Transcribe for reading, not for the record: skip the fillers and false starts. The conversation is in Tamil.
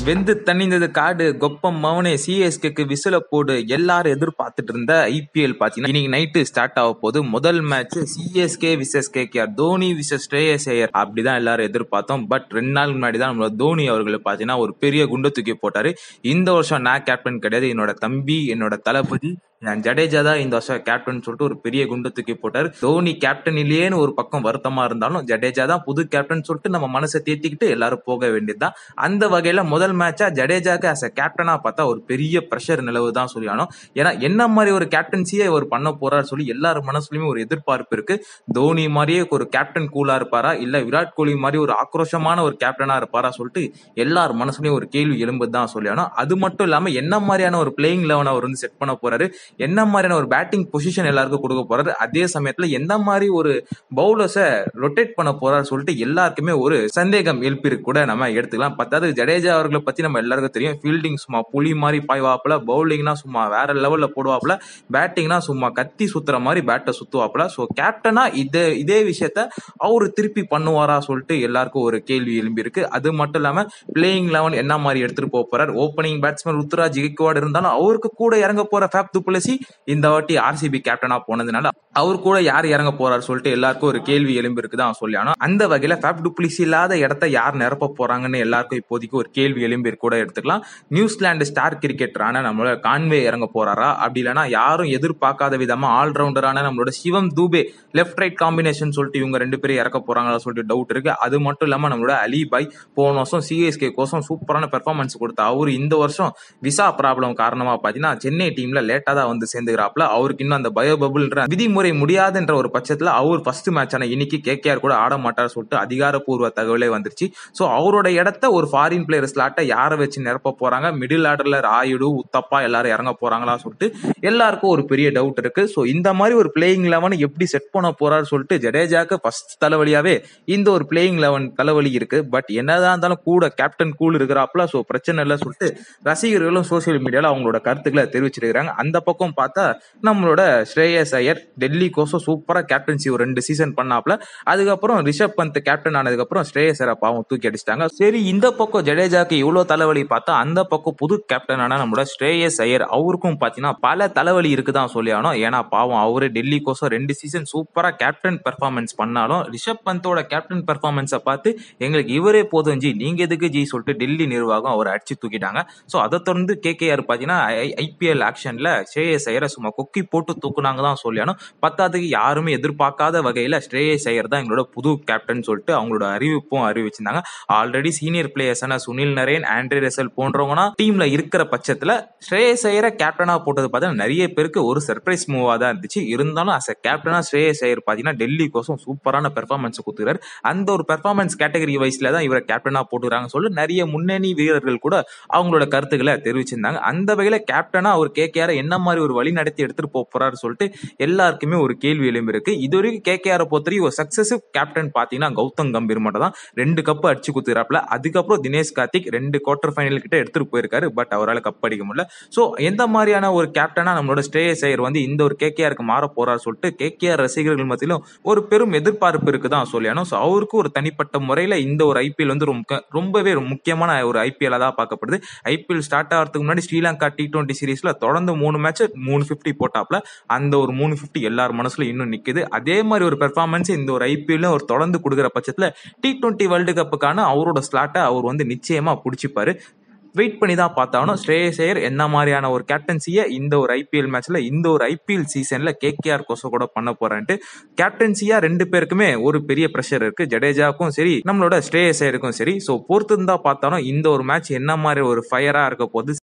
வெந்து தணிந்தது காடு கொப்பம் மவனே சிஎஸ்கேக்கு விசில போடு எல்லாரும் எதிர்பார்த்துட்டு இருந்த ஐபிஎல் பாத்தீங்கன்னா இன்னைக்கு நைட்டு ஸ்டார்ட் ஆக போகுது. முதல் match CSK versus KKR, Dhoni versus Shreyas Iyer அப்படிதான் எல்லாரும் எதிர்பார்த்தோம். பட் 2 நாள் முன்னாடி தான் நம்மளோட தோனி அவர்கள் பாத்தீங்கன்னா ஒரு பெரிய குண்டை தூக்கி போட்டாரு. இந்த வருஷம் நான் கேப்டன் கிடையாது, என்னோட தம்பி என்னோட தளபதி ஜடேஜா தான் இந்த வருஷம் கேப்டன் சொல்லிட்டு ஒரு பெரிய குண்டு தூக்கி போட்டாரு. தோனி கேப்டன் இல்லையேன்னு ஒரு பக்கம் வருத்தமா இருந்தாலும் ஜடேஜா தான் புது கேப்டன் சொல்லிட்டு நம்ம மனசை தேத்திக்கிட்டு எல்லாரும் போக வேண்டியதுதான். அந்த வகையில முதல் மேட்சா ஜடேஜாக்கு அஸ் அ கேப்டனா பார்த்தா ஒரு பெரிய பிரஷர் நிலவு தான் சொல்லியானோம். ஏன்னா என்ன மாதிரி ஒரு கேப்டன்சியை அவர் பண்ண போறாரு சொல்லி எல்லாரும் மனசுலயுமே ஒரு எதிர்பார்ப்பு இருக்கு. தோனி மாதிரியே ஒரு கேப்டன் கூலா இருப்பாரா, இல்ல விராட் கோலி மாதிரி ஒரு ஆக்ரோஷமான ஒரு கேப்டனா இருப்பாரா சொல்லிட்டு எல்லார் மனசுலயும் ஒரு கேள்வி எழும்புதான் சொல்லியானோம். அது மட்டும் இல்லாம என்ன மாதிரியான ஒரு பிளேயிங் லெவன் அவர் வந்து செட் பண்ண போறாரு, என்ன மாதிரியான ஒரு பேட்டிங் பொசிஷன் எல்லாருக்கும் கொடுக்க போறாரு, அதே சமயத்துல எந்த மாதிரி ஒரு பவுலர்ஸை ரொட்டேட் பண்ண போறாரு சொல்லிட்டு எல்லாருக்குமே ஒரு சந்தேகம் எழுப்பிருக்கு கூட நம்ம எடுத்துக்கலாம். பத்தாவது ஜடேஜா அவர்களை பத்தி நம்ம எல்லாருக்கும் தெரியும். ஃபீல்டிங் சும்மா புலி மாதிரி பாய்வாப்புல, பவுலிங்னா சும்மா வேற லெவல்ல போடுவாப்புல, பேட்டிங்னா சும்மா கத்தி சுத்துற மாதிரி பேட்டை சுத்துவாப்புல. ஸோ கேப்டனா இதே விஷயத்த அவரு திருப்பி பண்ணுவாரா சொல்லிட்டு எல்லாருக்கும் ஒரு கேள்வி எழும்பி இருக்கு. அது மட்டும் இல்லாம பிளேயிங் லெவன் என்ன மாதிரி எடுத்துட்டு போக போறாரு, ஓப்பனிங் பேட்ஸ்மேன் ருத்துராஜ் கெய்க்வாட் இருந்தாலும் அவருக்கு கூட இறங்க போற ஃபேப் டு பிளஸி இந்த வாட்டி ஆர்சிபி கேப்டனா போனதுனால அவர் கூட யார் இறங்க போறாரு சொல்லிட்டு எல்லாருக்கும் ஒரு கேள்வி எழும்பி இருக்குதான் சொல்லி. ஆனா அந்த வகையில ஃபேப் டு பிளஸி இல்லாத இடத்த யார் நிரப்ப போறாங்கன்னு எல்லாருக்கும் இப்போதைக்கு ஒரு கேள்வி எழும்பி கூட எடுத்துக்கலாம். நியூசிலாந்து ஸ்டார் கிரிக்கெட்டரான நம்மளோட கான்வே இறங்க போறாரா, அப்படி இல்லைன்னா யாரும் எதிர்பார்க்காத விதமா ஆல்ரவுண்டரான நம்மளோட Shivam Dube left right combination சொல்லிட்டு இவங்க 2 பேரும் இறக்க போறாங்களா சொல்லிட்டு டவுட் இருக்கு. அது மட்டும் இல்லாம நம்மளோட அலி பாய் போன வருஷம் சிஎஸ்கே கோசம் சூப்பரான பெர்ஃபார்மன்ஸ் கொடுத்தா அவரு இந்த வருஷம் விசா ப்ராப்ளம் காரணமா பாத்தீங்கன்னா சென்னை டீம்ல லேட்டா தான் வந்து சேர்ந்துக்கிறாப்ல. அவருக்கு இன்னும் அந்த பயோ பபுள்ன்ற விதிமுறை முடியாதுன்ற ஒரு பட்சத்துல அவர் ஃபர்ஸ்ட் மேட்சான இன்னைக்கு கேகேஆர் கூட ஆட மாட்டார் சொல்லிட்டு அதிகாரப்பூர்வ தகவலே வந்துருச்சு. சோ அவரோட இடத்த ஒரு ஃபாரின் பிளேயர் ஸ்லாட்டை யாரை வச்சு நிரப்ப போறாங்க, மிடில் ஆர்டர்ல ராயுடு உத்தப்பா எல்லாரும் இறங்க போறாங்களா சொல்லிட்டு எல்லாருக்கும் ஒரு பெரிய டவுட் இருக்கு. சோ இந்த மாதிரி ஒரு பிளேயிங் லெவன் எப்படி செட் பண்ண போறாரு சொல்லிட்டு ஜடேஜாக்கு ஃபர்ஸ்ட் தலைவலியாவே இந்த ஒரு பிளேயிங் லெவன் தலைவலி இருக்கு. பட் என்னதான் இருந்தாலும் கூட கேப்டன் கூல் இருக்கிறாப்ல, சோ பிரச்சனை இல்லை சொல்லிட்டு ரசிகர்களும் சோசியல் மீடியால அவங்களோட கருத்துக்களை தெரிவிச்சிருக்காங்க. அந்த பக்கம் பார்த்தா நம்மளோட ஸ்ரேயஸ் ஐயர் டெல்லி கோசம் சூப்பரா கேப்டன்சி ஒரு 2 சீசன் பண்ணாப்ல. அதுக்கப்புறம் ரிஷப் பந்த் கேப்டன் ஆனதுக்கு அப்புறம் ஸ்ரேயஸ் ஐயரை பாவம் தூக்கி அடிச்சிட்டாங்க. சரி, இந்த பக்கம் ஜடேஜாக்கு இவ்வளவு தலைவலி பார்த்தா அந்த பக்கம் புது கேப்டன் ஆன நம்மளோட ஸ்ரேயஸ் ஐயர் அவருக்கும் பாத்தீங்கன்னா பல தலைவலி இருக்குதான் சொல்லி ஆனோம். ஏன்னா பாவம் அவரு டெல்லி கோசம் 2 சீசன் சூப்பரா கேப்டன் பெர்ஃபார்மன்ஸ் பண்ணாலும் ரிஷப் பந்தோட கேப்டன் பெர்ஃபார்மன்ஸை பார்த்து எங்களுக்கு இவரே போதும் ஜி, நீங்க எதுக்கு ஜி சொல்லிட்டு டெல்லி நிர்வாகம் அவரை அடிச்சு தூக்கிட்டாங்க. சோ அதை தொடர்ந்து கேகேஆர் பாத்தீங்கன்னா ஐபிஎல் ஆக்ஷன்ல ஸ்ரேயஸ் ஐயரை சும்மா கொக்கி போட்டு தூக்குனாங்க தான் சொல்லியானோம். பத்தாவதுக்கு யாருமே எதிர்பார்க்காத வகையில ஸ்ரேயஸ் ஐயர் தான் எங்களோட புது கேப்டன் சொல்லிட்டு அவங்களோட அறிவிப்பும் அறிவிச்சிருந்தாங்க. ஆல்ரெடி சீனியர் பிளேயர்ஸான சுனில் நரேன், ஆண்ட்ரே ரசல் போன்றவங்கன்னா டீம்ல இருக்கிற பட்சத்துல ஸ்ரேயஸ் ஐயரை கேப்டனா போட்டது பார்த்தா நிறைய பேருக்கு ஒரு சர்ப்ரைஸ் மூவா தான் இருந்துச்சு. இருந்தாலும் அஸ் அ கேப்டனா ஸ்ரேயஸ் ஐயர் பாத்தீங்கன்னா டெல்லி கோசம் சூப்பரான பெர்ஃபார்மன்ஸ் கொடுத்துறாரு. அந்த ஒரு பெர்ஃபார்மன்ஸ் கேட்டகரி வைஸ்ல தான் இவரை கேப்டனா போட்டுறாங்க சொல்லி நிறைய முன்னணி வீரர்கள் கூட அவங்களோட கருத்துக்களை தெரிவிச்சிருந்தாங்க. அந்த வகையில கேப்டனா அவர் கேகேஆர் என்ன மாதிரி ஒரு வழி நடத்தி எடுத்துட்டு போறாரு சொல்லிட்டு எல்லாருக்குமே ஒரு கேள்வி எழும்பி இருக்கு. இதுவரைக்கும் கேகேஆர் பொறுத்தவரைக்கும் ஒரு சக்சஸிவ் கேப்டன் பாத்தீங்கன்னா கௌதம் கம்பீர் மட்டும் தான் 2 கப் அடிச்சு குத்துறாப்ல. அதுக்கப்புறம் தினேஷ் கார்த்திக் 2 குவார்டர் ஃபைனல் கிட்ட எடுத்துட்டு போயிருக்காரு. பட் அவரால் கப் அடிக்க முடியல. சோ எந்த மாதிரியான ஒரு கேப்டனா நம்மளோட ஸ்ரேயஸ் ஐயர் வந்து இந்த ஒரு கேகேஆருக்கு மாற போறாரு சொல்லிட்டு கேகேஆர் ரசிகர்கள் மத்தியிலும் ஒரு பெரும் எதிர்பார்ப்பு இருக்குதான் சொல்லியானோம். சோ அவருக்கு ஒரு தனிப்பட்ட முறையில இந்த ஒரு ஐபிஎல் வந்து ரொம்பவே முக்கியமான ஒரு ஐபிஎல் தான் பார்க்கப்படுது. ஐபிஎல் ஸ்டார்ட் ஆகிறதுக்கு முன்னாடி ஸ்ரீலங்கா T20 சீரீஸ்ல தொடர்ந்து 3 மேட்ச் 350 போட்டாப்ல. அந்த ஒரு 350 எல்லார் மனசுல இன்னும் நிக்குது. அதே மாதிரி ஒரு பெர்ஃபார்மன்ஸ் இந்த ஒரு ஐபிஎல் ஒரு தொடர்ந்து கொடுக்குற பட்சத்துல T20 வேர்ல்டு கப்புக்கான அவரோட ஸ்லாட்டை அவர் வந்து நிச்சயமா பிடிச்சிப்பாரு. வெயிட் பண்ணி தான் பார்த்தாலும் ஸ்ரேயஸ் ஐயர் என்ன மாதிரியான ஒரு கேப்டன்சியை இந்த ஒரு ஐபிஎல் மேட்ச்ல இந்த ஒரு ஐபிஎல் சீசன்ல கேகேஆர் கோசம் கூட பண்ண போறான்ட்டு கேப்டன்சியா 2 பேருக்குமே ஒரு பெரிய பிரஷர் இருக்கு. ஜடேஜாவுக்கும் சரி நம்மளோட ஸ்ரேயஸ் ஐயருக்கும் சரி. சோ பொறுத்து தான் பார்த்தாலும் இந்த ஒரு மேட்ச் என்ன மாதிரி ஒரு ஃபயரா இருக்க போது